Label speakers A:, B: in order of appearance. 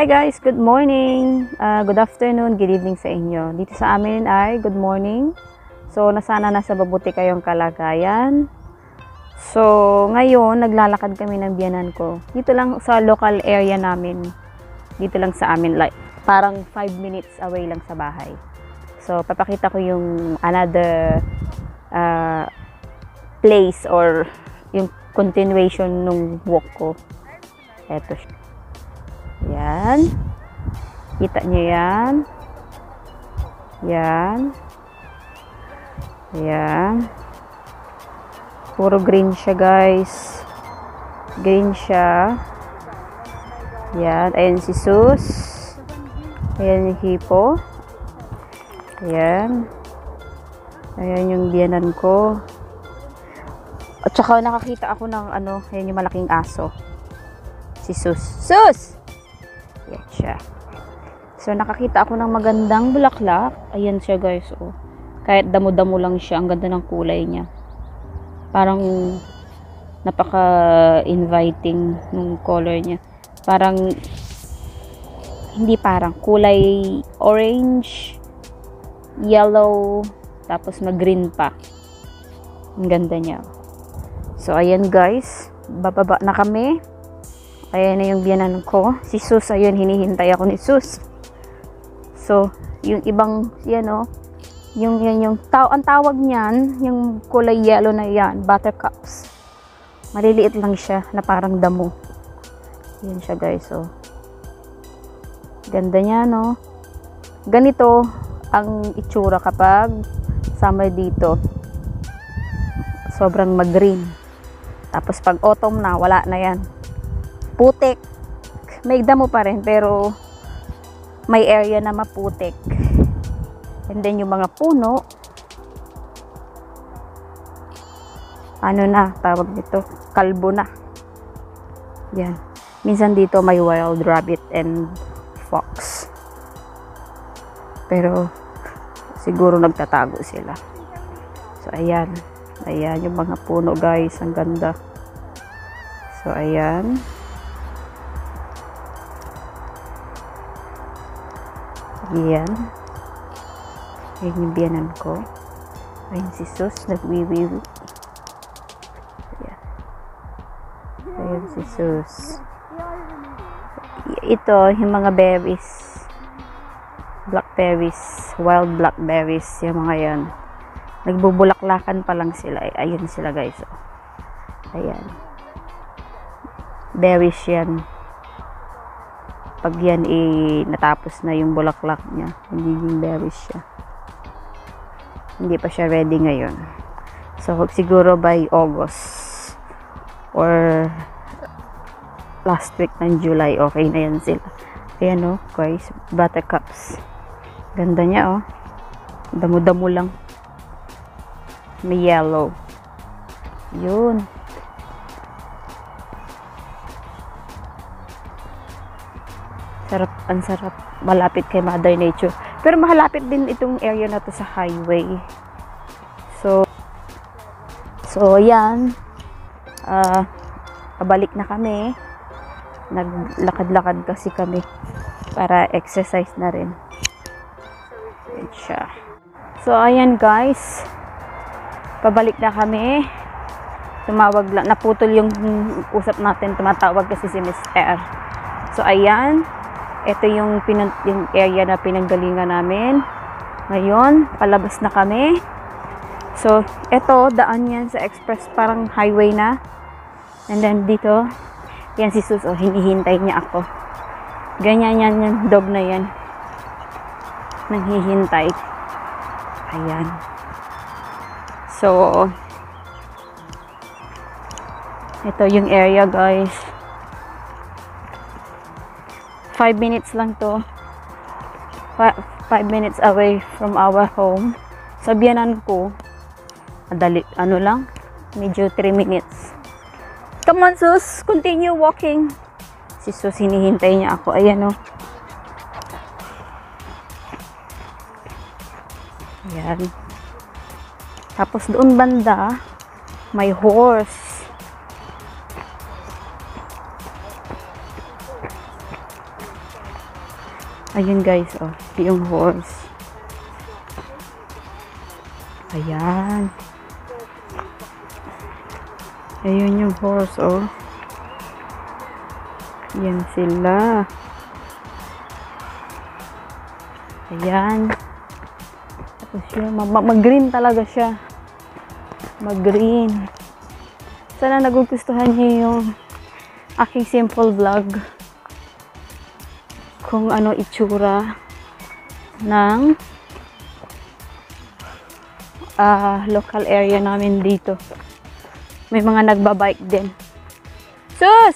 A: Hi guys, good morning, good afternoon, good evening sa inyo. Dito sa amin ay good morning. So, sana nasa mabuti kayong kalagayan. So, ngayon, naglalakad kami ng biyanan ko. Dito lang sa local area namin. Dito lang sa amin, like, parang 5 minutes away lang sa bahay. So, papakita ko yung another place or yung continuation nung walk ko. Eto siya. Yan. Kita nyo yan. Yan. Yan. Puro green siya, guys. Green siya. Yan. Ayan si Sus. Ayan yung hipo. Ayan. Ayan yung biyanan ko. At saka nakakita ako ng ayan yung malaking aso. Si Sus. Sus! Yan siya. So, nakakita ako ng magandang bulaklak. Ayan siya, guys. Oh. Kahit damo-damo lang siya, ang ganda ng kulay niya. Parang napaka-inviting ng color niya. Parang hindi parang kulay orange, yellow, tapos mag-green pa. Ang ganda niya. So, ayan, guys. Bababa na kami. Ayan na yung biyanan ko. Si Sus, ayun, hinihintay ako ni Sus. So, yung ibang, yan o, ang tawag niyan, yung kulay yellow na yan, buttercups. Maliliit lang siya, na parang damo. Yan siya, guys, o. Ganda niya, no? Ganito ang itsura kapag summer dito. Sobrang mag-green. Tapos pag autumn na, wala na yan. Putik. May damo pa rin, pero may area na maputik. And then yung mga puno, tawag nito, kalbo na. Yan. Minsan dito may wild rabbit and fox. Pero siguro nagtatago sila. So ayan. Ayan yung mga puno, guys. Ang ganda. So ayan. Ayan. Ayan yung biyanan ko. Ayan si Sus. Nagwiwiwi. Ayan. Ayan si Sus. Ito, yung mga berries. Blackberries. Wild blackberries. Yung mga yan. Nagbubulaklakan pa lang sila. Ayan sila, guys. Ayan. Berries yan. Pag yan natapos na yung bulaklak niya, magiging berries siya. Hindi pa siya ready ngayon. So, siguro by August or last week ng July, okay na yan sila. Ayan o, guys, buttercups. Ganda niya o. Damo-damo lang. May yellow. Yun. Sarap, ang sarap. Malapit kay Mother Nature. Pero malapit din itong area na to sa highway. So yan. Pabalik na kami. Naglakad-lakad kasi kami para exercise na rin. Ayan siya. So, ayan, guys. Pabalik na kami. Tumawag lang. Naputol yung usap natin. Tumatawag kasi si Mr. So, ayan. Ito yung area na pinanggalingan namin. Ngayon, palabas na kami. So, ito, daan yan sa express, parang highway na. And then, dito, yan si Sus, hinihintay niya ako. Ganyan yan, yung dog na yan. Naghihintay. Ayan. So, ito yung area, guys. 5 minutes lang to. 5 minutes away from our home. Sa biyanan ko, lang, medyo 3 minutes. Come on, Sus, continue walking. Si Sus, hinihintay niya ako. Ayan o. Ayan. Tapos doon banda, may horse. Ayun guys, oh, yung horse. Ayan. Ayun yung horse, oh. Yan sila. Ayan. Tapos yun, mag-green talaga siya. Mag-green. Sana nagugustuhan niyo yung aking simple vlog. Kung ano itsura ng local area namin dito. May mga nagbabike din. Sus!